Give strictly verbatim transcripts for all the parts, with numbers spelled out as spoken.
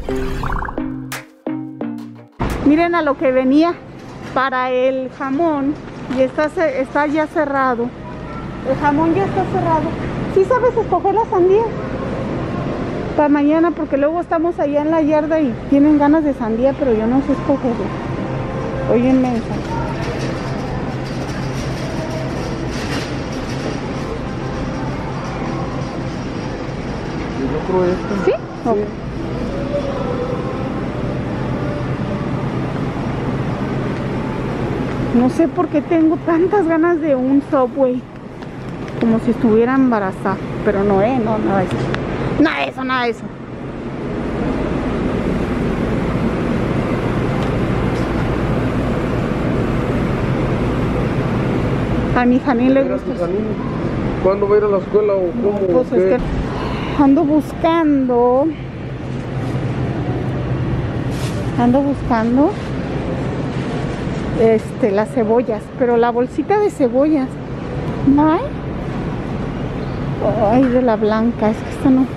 Miren a lo que venía para el jamón y está, está ya cerrado. El jamón ya está cerrado. ¿Sí sabes escoger la sandía? Para mañana, porque luego estamos allá en la yarda y tienen ganas de sandía, pero yo no sé escogerla. Oye, inmensa. Yo creo esta. ¿Sí? Sí. Okay. No sé por qué tengo tantas ganas de un Subway. Como si estuviera embarazada. Pero no, eh, no, nada de eso. Nada de eso, nada de eso. A mi Janine le gusta. ¿Cuándo va a ir a la escuela o cómo? Pues es que ando buscando. Ando buscando. Este, las cebollas. Pero la bolsita de cebollas. ¿No hay? Ay, de la blanca. Es que esta no.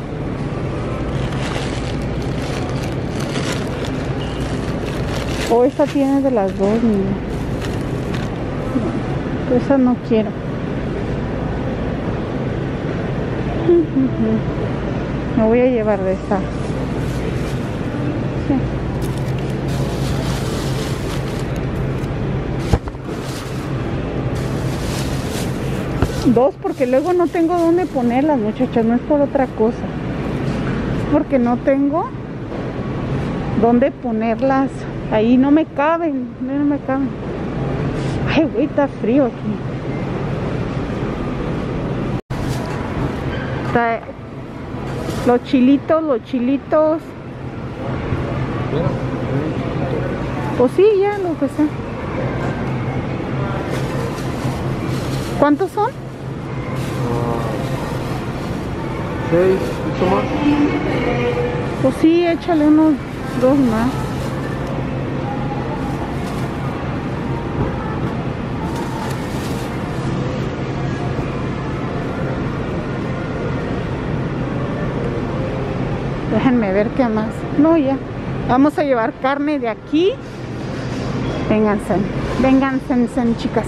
O oh, esta tiene de las dos, mira. No, esa no quiero. Me voy a llevar de esta. Sí. Dos, porque luego no tengo dónde ponerlas, muchachas. No es por otra cosa. Es porque no tengo dónde ponerlas. Ahí no me caben. No, no me caben. Ay, güey, está frío aquí. Está... Los chilitos, los chilitos. Pues sí, ya, lo que sea. ¿Cuántos son? Seis, ¿mucho más? Pues sí, échale unos dos más. Déjenme ver qué más. No, ya. Vamos a llevar carne de aquí. Vénganse. Vénganse, chicas.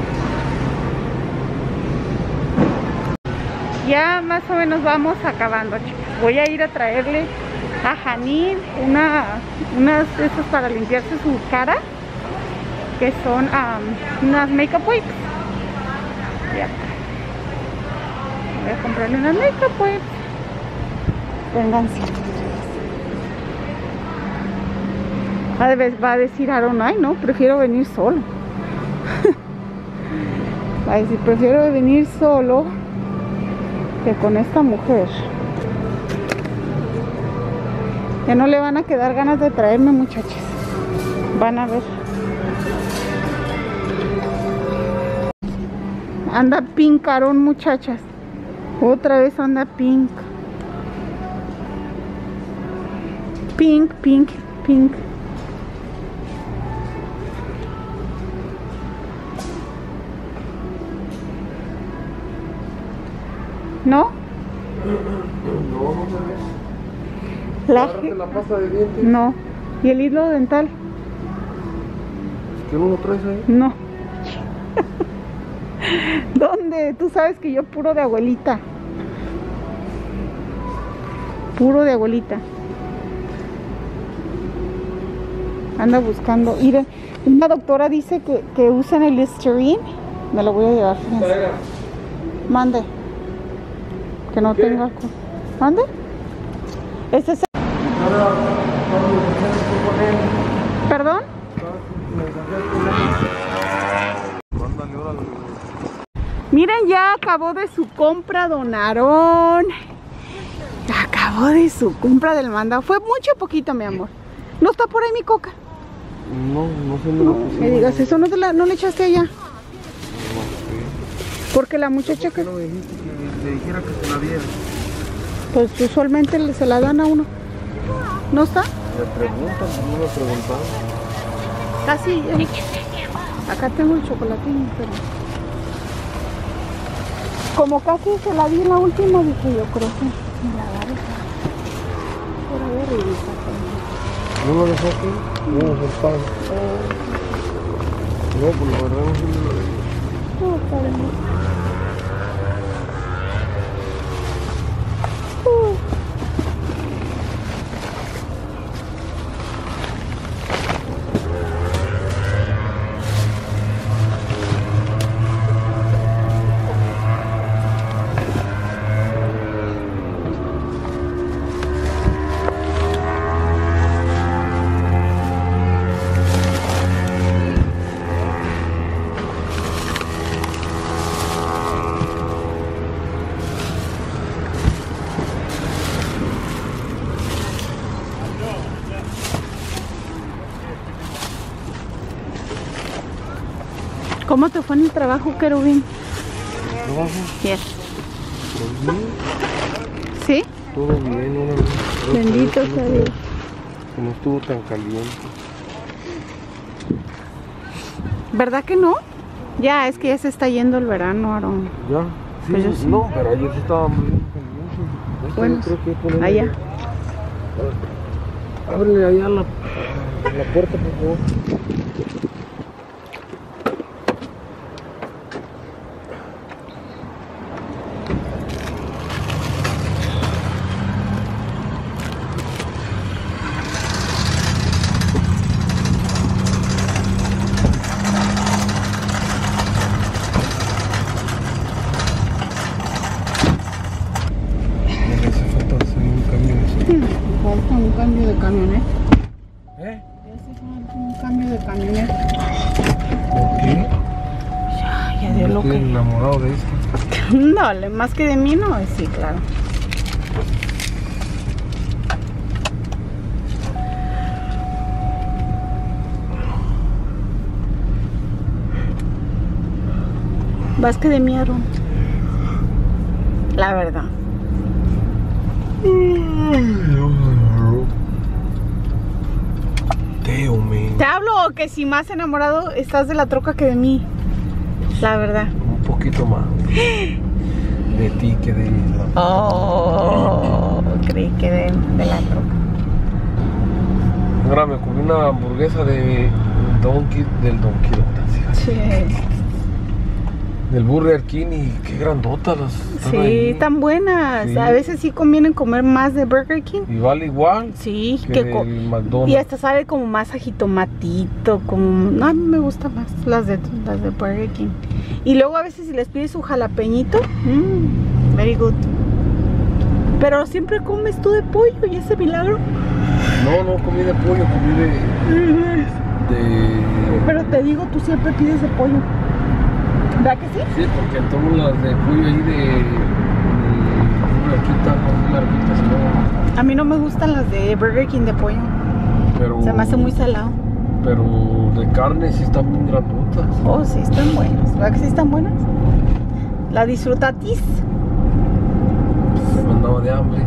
Ya más o menos vamos acabando, chicas. Voy a ir a traerle a Janine una, unas de esas para limpiarse su cara, que son um, unas makeup wipes. Ya. Voy a comprarle unas makeup wipes. Vénganse. A veces va a decir Aaron, ay no, prefiero venir solo. Va a decir, prefiero venir solo que con esta mujer. Ya no le van a quedar ganas de traerme, muchachas. Van a ver. Anda pink Aaron, muchachas. Otra vez anda pink. Pink, pink, pink. ¿No? No, no se ve. La... la pasta de dientes. No. ¿Y el hilo dental? ¿Que no lo traes ahí? No. ¿Dónde? Tú sabes que yo puro de abuelita. Puro de abuelita. Anda buscando. Miren, una doctora dice que, que usen el Listerine. Me lo voy a llevar. Fíjense. Mande. Que no ¿Qué? Tenga. ¿Mande? Este es. ¿Perdón? Miren, ya acabó de su compra don Aarón. Acabó de su compra del mandado. Fue mucho o poquito, mi amor. ¿No está por ahí mi coca? No, no sé. No, no me digas eso, ¿no, te la, no le echaste allá? No, porque la muchacha que... ¿Por qué no me dijiste que le dijera que se la diera? Pues usualmente se la dan a uno. ¿No está? Me preguntan, no me preguntaron. Casi. Acá tengo el chocolatín, pero... Como casi se la di en la última, dije yo, creo que me la agarré. Por ahí arriba. ¿No lo dejó aquí? No, el pan. No, pues la verdad no sé ni lo de... No, está bien. ¿Cómo te fue en el trabajo, querubín? ¿Trabajo? Yes. Pues bien. ¿Sí? Todo bien, una vez. Bendito sea Dios. Que no estuvo tan caliente. ¿Verdad que no? Ya, es que ya se está yendo el verano, Aaron. ¿Ya? Sí, Pues yo sí. No, pero ayer sí estaba muy bien caliente. Bueno, yo creo que ponerle allá. ahí. Ábrele allá la, la puerta, por favor. Falta un cambio de camioneta. ¿Eh? Ya hace falta un cambio de camioneta. ¿Por qué? Ya, ya dio lo Estoy que... enamorado de esto. No, le- más que de mí no, sí, claro. Más que de mí, Aaron. La verdad. Teo, man. Te hablo que si más enamorado estás de la troca que de mí. La verdad. Un poquito más. De ti que de la... Oh, creí que de, de la troca. Ahora me comí una hamburguesa de Donkey, del Donkey Donuts. Sí, Del Burger King y qué grandotas las están sí, ahí. tan buenas. Sí. A veces sí conviene comer más de Burger King. Y vale igual Sí, que, que del co- McDonald's. y hasta sabe como más ajitomatito, como... No, a mí me gusta más las de, las de Burger King. Y luego a veces si les pides su jalapeñito, mmm, very good. Pero siempre comes tú de pollo y ese milagro. No, no comí de pollo, comí de... de... Pero te digo, tú siempre pides de pollo. ¿Verdad que sí? Sí, porque tomo las de pollo ahí de... de una arquita, no una arquita, sino... A mí no me gustan las de Burger King de pollo. Pero... Se me hace muy salado. Pero de carne sí están muy grandotas. Oh, sí, están buenas. ¿Verdad que sí están buenas? ¿La disfrutatis? Se me andaba de hambre.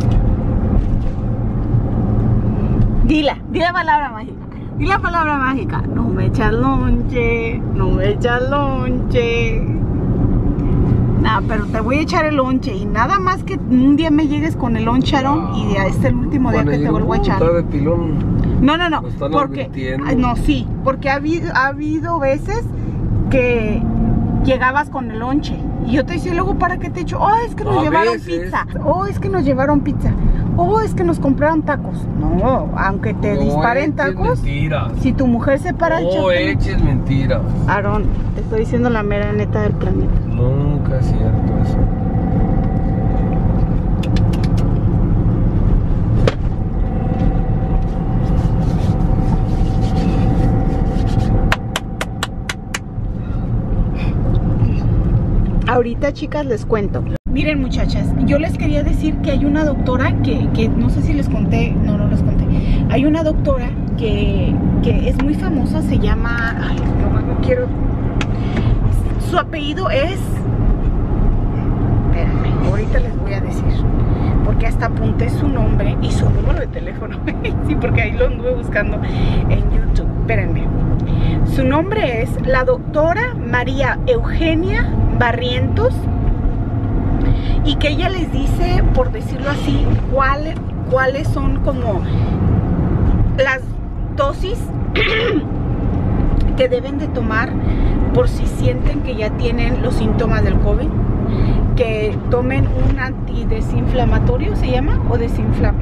Dila, di la palabra mágica. Di la palabra mágica. No me echas lonche, no me echas lonche. Nah, pero te voy a echar el lonche. Y nada más que un día me llegues con el lonche, Aaron, y de este es el último día que te vuelvo a echar. Está de pilón. No, no, no. Lo están Porque, advirtiendo. ay, no, sí. Porque ha habido, ha habido veces que llegabas con el lonche. Y yo te decía luego, ¿para qué te echo? Oh, es que nos A llevaron veces. pizza. Oh, es que nos llevaron pizza. Oh, es que nos compraron tacos. No, aunque te No disparen eches tacos, mentiras. si tu mujer se para a No echarte- eches mentiras. Aaron, te estoy diciendo la mera neta del planeta. Nunca es cierto eso. Ahorita, chicas, les cuento. Miren, muchachas, yo les quería decir que hay una doctora que, que no sé si les conté, no, no les conté. Hay una doctora que, que es muy famosa, se llama, ay, no, no quiero, su apellido es, espérenme, ahorita les voy a decir, porque hasta apunté su nombre y su número de teléfono. Sí, porque ahí lo anduve buscando en YouTube. Espérenme. Su nombre es la doctora María Eugenia Barrientos, y que ella les dice, por decirlo así, cuál, cuáles son como las dosis que deben de tomar por si sienten que ya tienen los síntomas del COVID, que tomen un antidesinflamatorio, ¿se llama? O desinflam...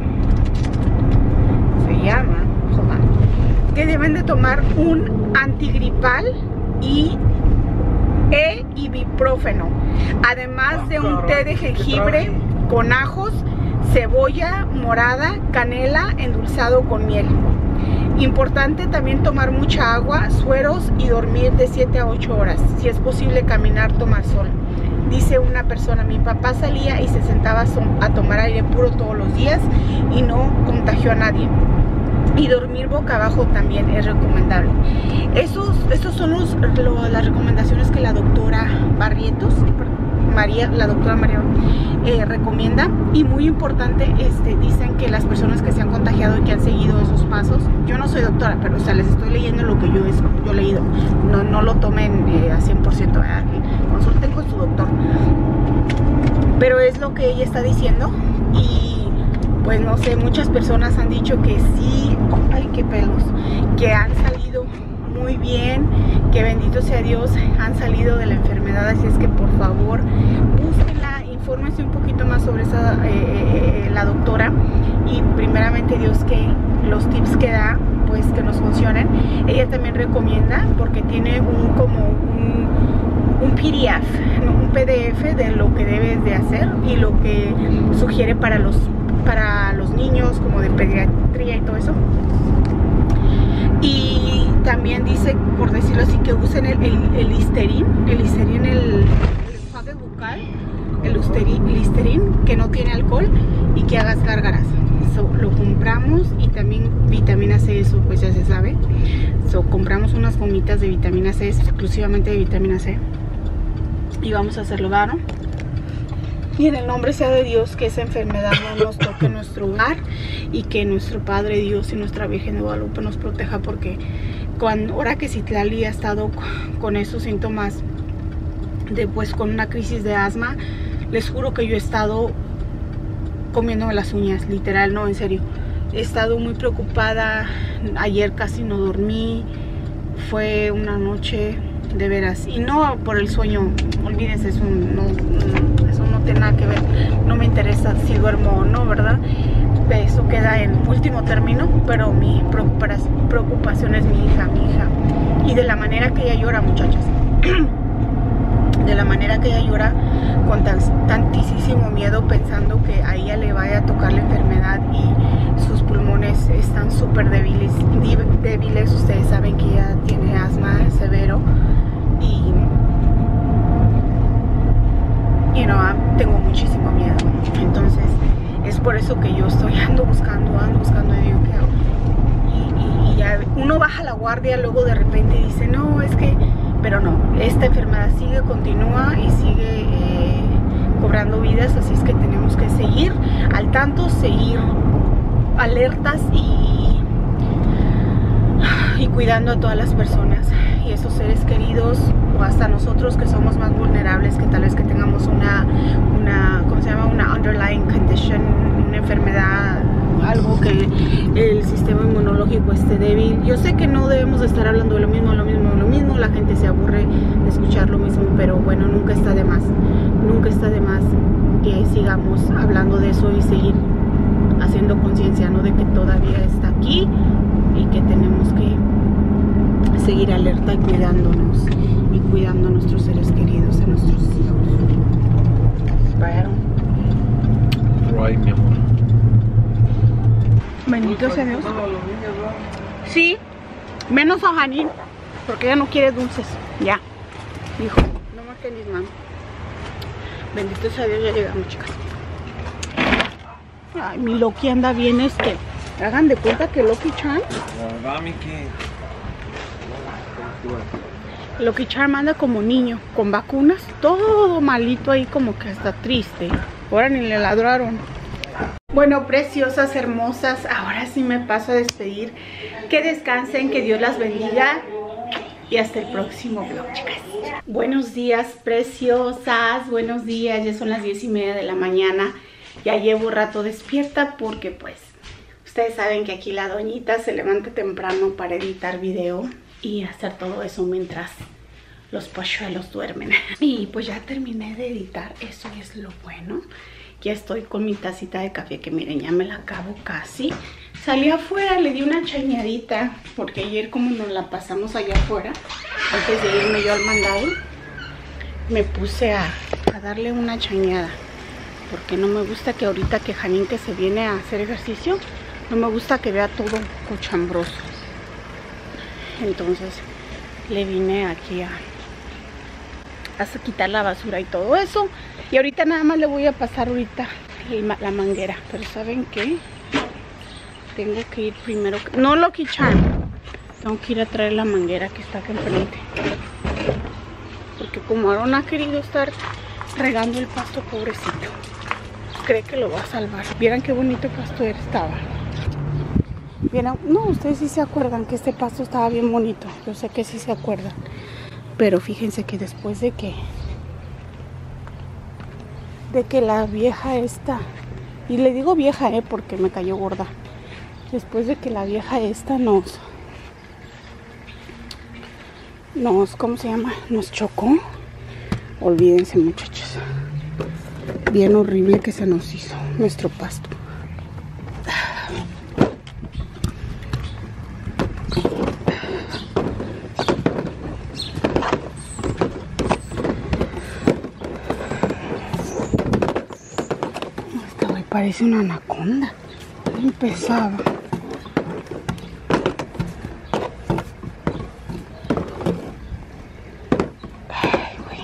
Se llama, joder. Que deben de tomar un antigripal y e ibuprofeno, además de un té de jengibre con ajos, cebolla morada, canela, endulzado con miel. Importante también tomar mucha agua, sueros y dormir de siete a ocho horas. Si es posible caminar, tomar sol. Dice una persona, mi papá salía y se sentaba a tomar aire puro todos los días y no contagió a nadie. Y dormir boca abajo también es recomendable. Esos, estos son los, lo, las recomendaciones que la doctora Barrientos, María, la doctora María eh, recomienda. Y muy importante, este, dicen que las personas que se han contagiado y que han seguido esos pasos, yo no soy doctora, pero o sea, les estoy leyendo lo que yo, es, yo he leído. No, no lo tomen eh, a cien por ciento, ¿verdad? Consulten con su doctor. Pero es lo que ella está diciendo. Y pues no sé, muchas personas han dicho que sí, ay qué pelos, que han salido muy bien, que bendito sea Dios, han salido de la enfermedad. Así es que por favor, búsquenla, infórmense un poquito más sobre esa, eh, eh, la doctora, y primeramente Dios que los tips que da, pues que nos funcionen. Ella también recomienda, porque tiene un como un, un P D F, un P D F de lo que debes de hacer y lo que sugiere para los para los niños, como de pediatría y todo eso. Y también dice, por decirlo así, que usen el, el, el Listerine, el Listerine, el, el enjuague bucal, el Listerine, que no tiene alcohol, y que hagas gárgaras. So, lo compramos, y también vitamina C, eso pues ya se sabe. So, compramos unas gomitas de vitamina C, exclusivamente de vitamina C, y vamos a hacerlo, ¿no? Y en el nombre sea de Dios, que esa enfermedad no nos toque en nuestro hogar, y que nuestro Padre Dios y nuestra Virgen de Guadalupe nos proteja, porque cuando, ahora que Citlali ha estado con esos síntomas, de, pues con una crisis de asma, les juro que yo he estado comiéndome las uñas, literal, no, en serio. He estado muy preocupada, ayer casi no dormí, fue una noche de veras, y no por el sueño, olvídense, eso no, no, eso no tiene nada que ver, no me interesa si duermo o no, ¿verdad? Eso queda en último término, pero mi preocupación es mi hija, mi hija, y de la manera que ella llora, muchachos, de la manera que ella llora, con tan, tantísimo miedo, pensando que a ella le vaya a tocar la enfermedad, y sus pulmones están súper débiles, débiles, ustedes saben que ella tiene asma severo, y you know, tengo muchísimo miedo. Entonces es por eso que yo estoy ando buscando, ando buscando, y digo, ¿qué hago? Y, y, y ya uno baja la guardia, luego de repente dice, no, es que, pero no, esta enfermedad sigue, continúa y sigue eh, cobrando vidas, así es que tenemos que seguir al tanto, seguir alertas y, y cuidando a todas las personas y esos seres queridos, o hasta nosotros que somos más vulnerables, que tal vez que tengamos una, una ¿cómo se llama? Una underlying condition, una enfermedad, algo que el sistema inmunológico esté débil. Yo sé que no debemos de estar hablando de lo mismo, lo mismo, lo mismo, la gente se aburre de escuchar lo mismo, pero bueno, nunca está de más, nunca está de más que sigamos hablando de eso y seguir haciendo conciencia, ¿no? De que todavía está aquí y que tenemos que seguir alerta y cuidándonos y cuidando a nuestros seres queridos, a nuestros hijos. Bueno. Ay, mi amor. Bendito sea Dios. Sí, menos a Janine, porque ella no quiere dulces. Ya, dijo, no más que mis manos. Bendito sea Dios, ya llegamos, chicas. Ay, mi Loki anda bien, este. Hagan de cuenta que Loki Charm. Loki Charm anda como niño, con vacunas, todo malito ahí, como que hasta triste. Ahora ni le ladraron. Bueno, preciosas, hermosas, ahora sí me paso a despedir. Que descansen, que Dios las bendiga. Y hasta el próximo vlog, chicas. Buenos días, preciosas, buenos días. Ya son las diez y media de la mañana. Ya llevo rato despierta porque pues Ustedes saben que aquí la doñita se levanta temprano para editar video y hacer todo eso mientras los polluelos duermen. Y pues ya terminé de editar, eso es lo bueno. Ya estoy con mi tacita de café, que miren, ya me la acabo casi. Salí afuera, le di una chañadita, porque ayer como nos la pasamos allá afuera, antes de irme yo al mandado, me puse a, a darle una chañada. Porque no me gusta que ahorita que Janine que se viene a hacer ejercicio, no me gusta que vea todo cochambroso. Entonces le vine aquí a, a quitar la basura y todo eso. Y ahorita nada más le voy a pasar ahorita el, la manguera. Pero ¿saben qué? Tengo que ir primero. No lo quitan. Tengo que ir a traer la manguera que está acá enfrente. Porque como Aaron ha querido estar regando el pasto, pobrecito, cree que lo va a salvar. Vieran qué bonito pasto estaba. Vieran, no, ustedes sí se acuerdan que este pasto estaba bien bonito. Yo sé que sí se acuerdan. Pero fíjense que después de que de que la vieja esta, y le digo vieja eh porque me cayó gorda, después de que la vieja esta nos nos ¿cómo se llama? Nos chocó. Olvídense, muchachos, bien horrible que se nos hizo nuestro pasto. Parece una anaconda, muy pesada. Ay, güey.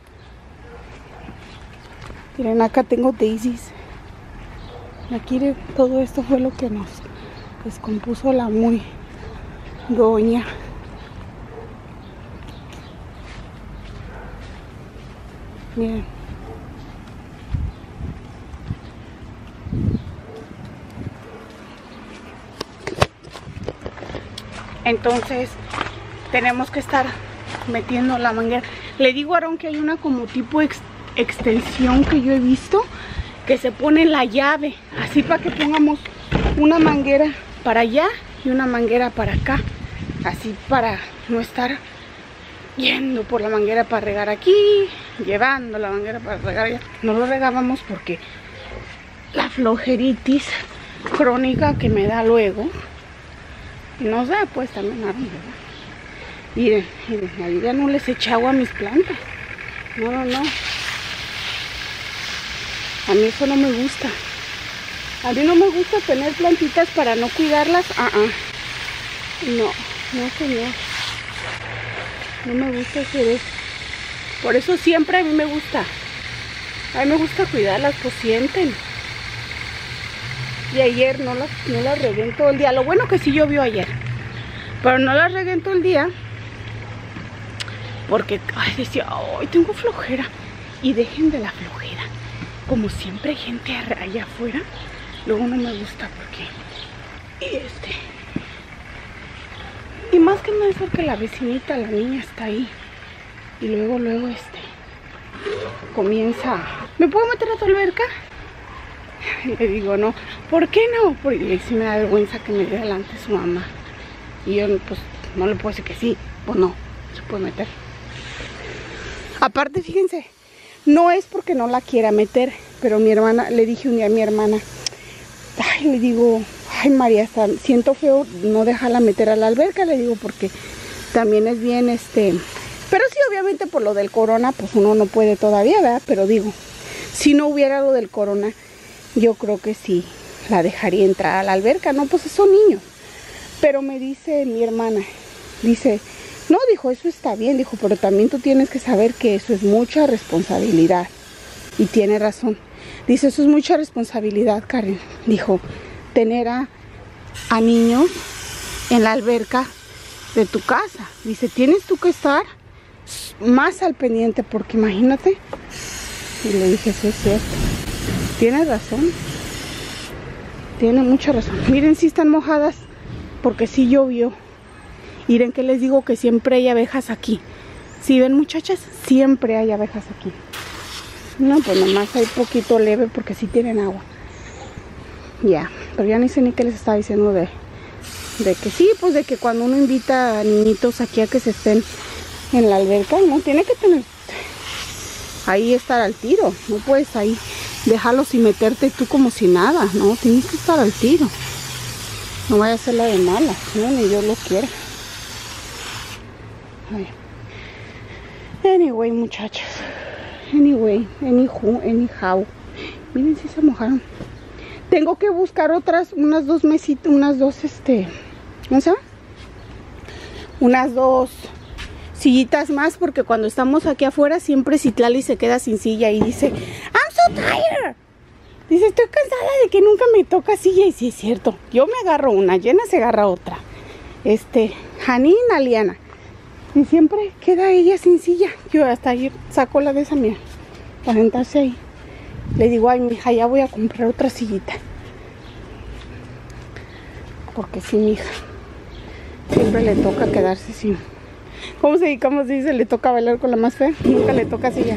Miren, acá tengo daisies. Aquí todo esto fue lo que nos descompuso la muy doña. Miren. Entonces tenemos que estar metiendo la manguera. Le digo a Aaron que hay una como tipo ex extensión que yo he visto, que se pone la llave, así para que pongamos una manguera para allá y una manguera para acá, así para no estar yendo por la manguera para regar aquí, llevando la manguera para regar allá. No lo regábamos porque la flojeritis crónica que me da luego. No sé, pues también Aaron, ¿verdad? Miren, miren, ahí ya no les eché agua a mis plantas. No, no, no. A mí eso no me gusta. A mí no me gusta tener plantitas para no cuidarlas. Ah, uh -uh. No, no señor. No me gusta hacer eso. Por eso siempre a mí me gusta. A mí me gusta cuidarlas, pues sienten. Y ayer no las, no las regué en todo el día. Lo bueno que sí llovió ayer, pero no las regué en todo el día porque, ay, decía, ay, tengo flojera. Y dejen de la flojera. Como siempre hay gente allá afuera, luego no me gusta porque y este y más que nada es porque la vecinita, la niña está ahí. Y luego, luego este comienza, ¿me puedo meter a tu alberca? Y le digo, no. ¿Por qué no? Porque sí me da vergüenza que me dé delante su mamá. Y yo, pues, no le puedo decir que sí. Pues no, se puede meter. Aparte, fíjense, no es porque no la quiera meter, pero mi hermana, le dije un día a mi hermana, ay, le digo, ay, María, siento feo no dejarla meter a la alberca, le digo, porque también es bien, este... Pero sí, obviamente, por lo del corona, pues uno no puede todavía, ¿verdad? Pero digo, si no hubiera lo del corona, yo creo que sí la dejaría entrar a la alberca, no, pues son niños. Pero me dice mi hermana, dice, no, dijo, eso está bien, dijo, pero también tú tienes que saber que eso es mucha responsabilidad. Y tiene razón. Dice, eso es mucha responsabilidad, Karen. Dijo, tener a, a niños en la alberca de tu casa. Dice, tienes tú que estar más al pendiente, porque imagínate. Y le dije, sí es cierto. Tiene razón. Tiene mucha razón. Miren si están mojadas, porque sí llovió. Miren que les digo que siempre hay abejas aquí. Si ven, muchachas, siempre hay abejas aquí. No, pues nomás hay poquito leve porque sí tienen agua. Ya, yeah. Pero ya ni sé ni qué les estaba diciendo de, de que sí, pues de que cuando uno invita a niñitos aquí a que se estén en la alberca, no tiene que tener ahí estar al tiro, no puedes ahí dejarlos y meterte tú como si nada, no, tienes que estar al tiro, no vaya a ser la de mala, no, ni Dios lo quiera. Ay. Anyway, muchachos, anyway, anyhow, anyhow, miren si se mojaron. Tengo que buscar otras, unas dos mesitas, unas dos, este, ¿cómo se llama? Unas dos sillitas más, porque cuando estamos aquí afuera siempre Citlali se queda sin silla y dice, I'm so tired. Dice, estoy cansada de que nunca me toca silla. Y sí es cierto, yo me agarro una, Jenna se agarra otra. Este, Janine, Aliana. Y siempre queda ella sin silla. Yo hasta ayer saco la de esa mía para sentarse ahí. Le digo, ay, mija, ya voy a comprar otra sillita. Porque sí, mija, siempre le toca quedarse sin. ¿Cómo se, cómo se dice? Le toca bailar con la más fea. Nunca le toca silla.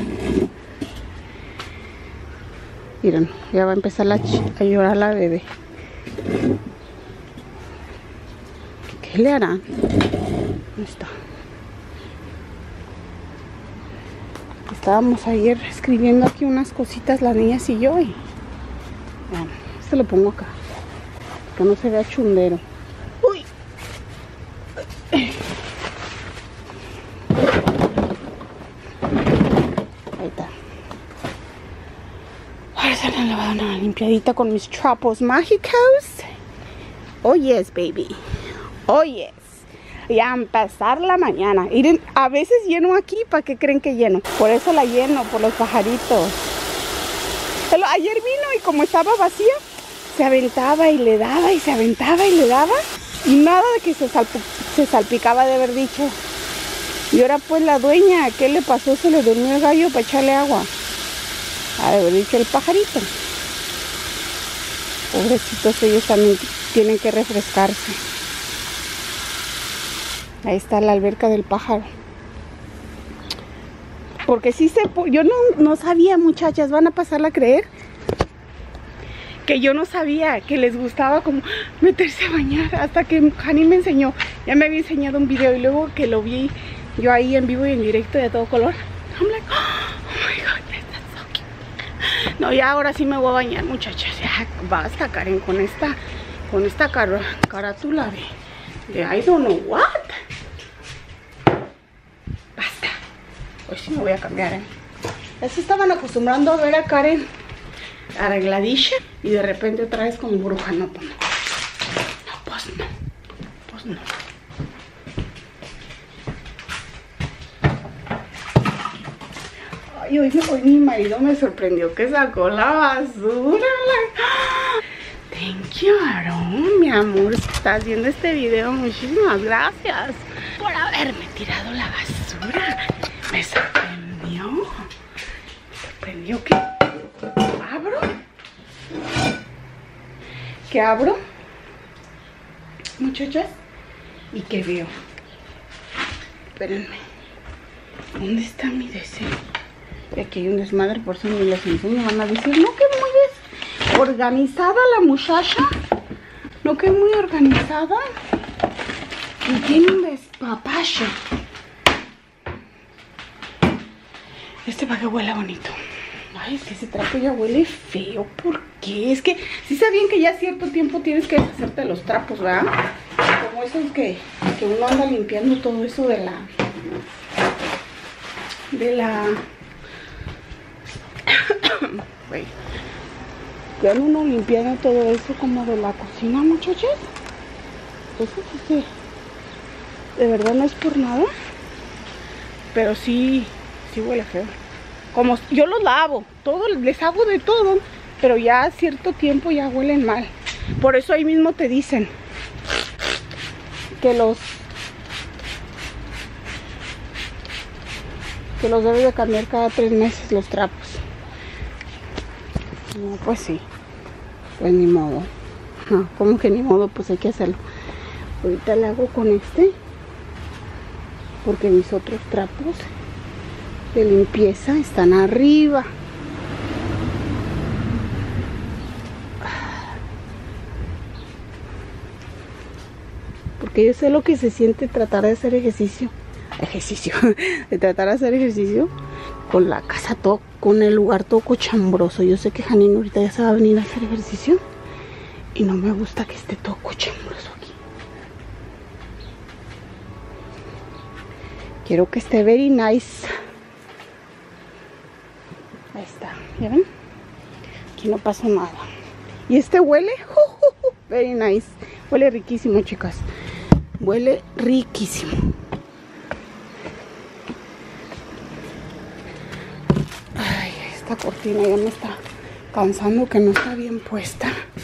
Miren, ya va a empezar la a llorar la bebé. ¿Qué le harán? ¿Dónde está? Estábamos ayer escribiendo aquí unas cositas las niñas y yo. Y vean, este lo pongo acá, que no se vea chundero. Uy. Ahí está. Ahora se me han lavado una limpiadita con mis trapos mágicos. Oh yes, baby. Oh yes. Y a empezar la mañana. Miren, a veces lleno aquí, ¿para qué creen que lleno? Por eso la lleno, por los pajaritos. Pero ayer vino y como estaba vacía, se aventaba y le daba y se aventaba y le daba. Y nada de que se, salp se salpicaba de haber dicho. Y ahora pues la dueña, ¿qué le pasó? Se le durmió el gallo para echarle agua. Ha de haber dicho el pajarito. Pobrecitos, ellos también tienen que refrescarse. Ahí está la alberca del pájaro. Porque sí se... Yo no, no sabía, muchachas, van a pasarla a creer, que yo no sabía que les gustaba como meterse a bañar. Hasta que Janine me enseñó. Ya me había enseñado un video y luego que lo vi yo ahí en vivo y en directo y a todo color. I'm like, oh my God, that's so cute. No, ya ahora sí me voy a bañar, muchachas. Ya basta, Karen, con esta, con esta cara, carátula de, de I don't know what. Basta. Hoy sí me voy a cambiar, ¿eh? Ya se estaban acostumbrando a ver a Karen arregladilla y de repente otra vez como bruja. No, pues no. No, pues no. Pues no. Ay, hoy, hoy mi marido me sorprendió que sacó la basura. Like, oh, thank you, Aaron, mi amor. Estás viendo este video. Muchísimas gracias por haberme tirado la basura. Me sorprendió. Me sorprendió que abro. Que abro, muchachas, y que veo. Espérenme. ¿Dónde está mi deseo? Y aquí hay un desmadre, por eso ni les enseño. Van a decir, no, que muy desorganizada la muchacha. No, que muy organizada. Y tiene un despapacho. Este para que huela bonito. Ay, es que ese trapo ya huele feo. ¿Por qué? Es que sí sabían que ya cierto tiempo tienes que deshacerte de los trapos, ¿verdad? Como esos que, que uno anda limpiando todo eso de la... De la... Ya uno limpiando todo eso como de la cocina, muchachos. Eso sí que... De verdad no es por nada. Pero sí... Sí huele feo. Como yo los lavo, todo, les hago de todo, pero ya a cierto tiempo ya huelen mal. Por eso ahí mismo te dicen que los que los debes de cambiar cada tres meses los trapos. No, pues sí, pues ni modo. No, como que ni modo, pues hay que hacerlo. Ahorita le hago con este, porque mis otros trapos de limpieza están arriba. porque yo sé lo que se siente tratar de hacer ejercicio. Ejercicio, de tratar de hacer ejercicio con la casa todo, con el lugar todo cochambroso. Yo sé que Janine ahorita ya se va a venir a hacer ejercicio y no me gusta que esté todo cochambroso aquí. Quiero que esté very nice. Ahí está, ¿ya ven? Aquí no pasa nada. Y este huele, uh, uh, uh, very nice. Huele riquísimo, chicas. Huele riquísimo. Ay, esta cortina ya me está cansando, que no está bien puesta.